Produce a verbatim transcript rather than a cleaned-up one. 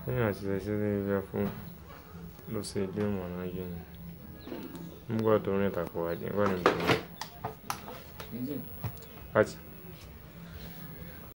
Ina ci sai sai ya fu lo sai dai mu na yin. Mun ga to ne ta ko aje wannan. Aji